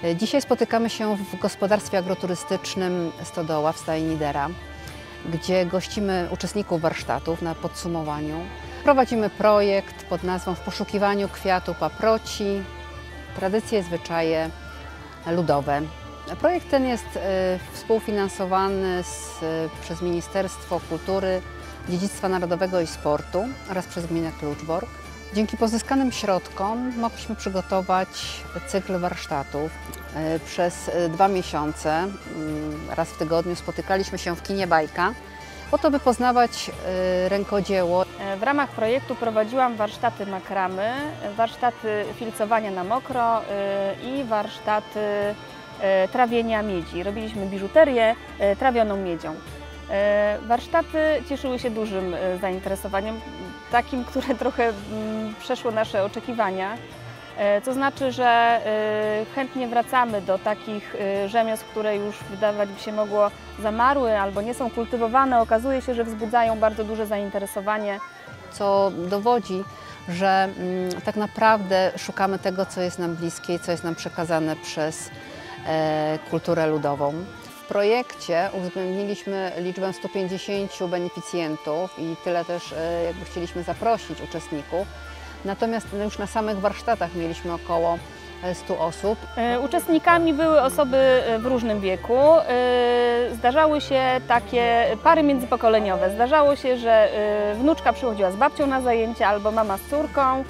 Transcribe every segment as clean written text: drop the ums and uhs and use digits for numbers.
Dzisiaj spotykamy się w gospodarstwie agroturystycznym Stodoła w Stajni Dera, gdzie gościmy uczestników warsztatów na podsumowaniu. Prowadzimy projekt pod nazwą W poszukiwaniu kwiatu paproci – tradycje, zwyczaje ludowe. Projekt ten jest współfinansowany przez Ministerstwo Kultury, Dziedzictwa Narodowego i Sportu oraz przez gminę Kluczbork. Dzięki pozyskanym środkom mogliśmy przygotować cykl warsztatów. Przez 2 miesiące, raz w tygodniu, spotykaliśmy się w kinie Bajka, po to, by poznawać rękodzieło. W ramach projektu prowadziłam warsztaty makramy, warsztaty filcowania na mokro i warsztaty trawienia miedzi. Robiliśmy biżuterię trawioną miedzią. Warsztaty cieszyły się dużym zainteresowaniem, takim, które trochę przeszło nasze oczekiwania. To znaczy, że chętnie wracamy do takich rzemiosł, które już wydawać by się mogło zamarły albo nie są kultywowane. Okazuje się, że wzbudzają bardzo duże zainteresowanie. Co dowodzi, że tak naprawdę szukamy tego, co jest nam bliskie i co jest nam przekazane przez kulturę ludową. W projekcie uwzględniliśmy liczbę 150 beneficjentów i tyle też chcieliśmy zaprosić uczestników. Natomiast już na samych warsztatach mieliśmy około 100 osób. Uczestnikami były osoby w różnym wieku. Zdarzały się takie pary międzypokoleniowe. Zdarzało się, że wnuczka przychodziła z babcią na zajęcia albo mama z córką.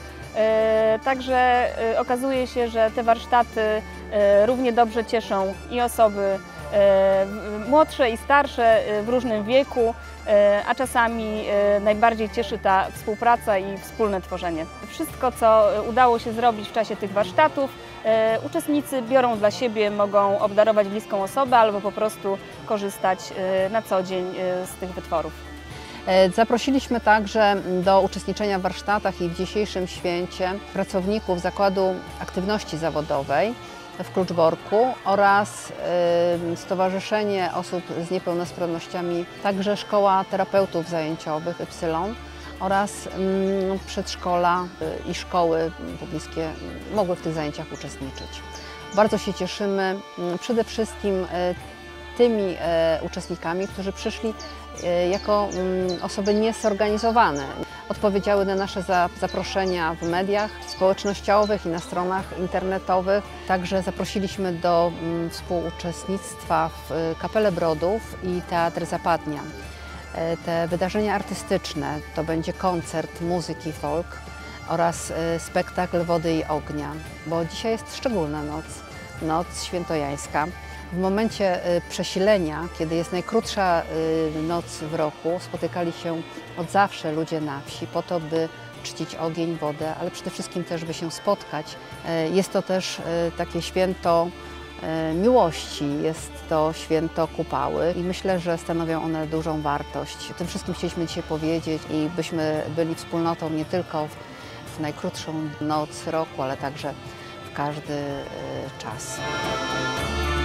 Także okazuje się, że te warsztaty równie dobrze cieszą i osoby młodsze i starsze w różnym wieku, a czasami najbardziej cieszy ta współpraca i wspólne tworzenie. Wszystko, co udało się zrobić w czasie tych warsztatów, uczestnicy biorą dla siebie, mogą obdarować bliską osobę albo po prostu korzystać na co dzień z tych wytworów. Zaprosiliśmy także do uczestniczenia w warsztatach i w dzisiejszym święcie pracowników Zakładu Aktywności Zawodowej w Kluczborku oraz Stowarzyszenie Osób z Niepełnosprawnościami, także Szkoła Terapeutów Zajęciowych Y oraz przedszkola i szkoły pobliskie mogły w tych zajęciach uczestniczyć. Bardzo się cieszymy przede wszystkim tymi uczestnikami, którzy przyszli jako osoby niezorganizowane. Odpowiedziały na nasze zaproszenia w mediach społecznościowych i na stronach internetowych. Także zaprosiliśmy do współuczestnictwa w Kapelę Brodów i Teatr Zapadnia. Te wydarzenia artystyczne to będzie koncert muzyki folk oraz spektakl Wody i Ognia, bo dzisiaj jest szczególna noc, noc świętojańska. W momencie przesilenia, kiedy jest najkrótsza noc w roku, spotykali się od zawsze ludzie na wsi po to, by czcić ogień, wodę, ale przede wszystkim też, by się spotkać. Jest to też takie święto miłości, jest to święto Kupały i myślę, że stanowią one dużą wartość. O tym wszystkim chcieliśmy dzisiaj powiedzieć i byśmy byli wspólnotą nie tylko w najkrótszą noc roku, ale także w każdy czas.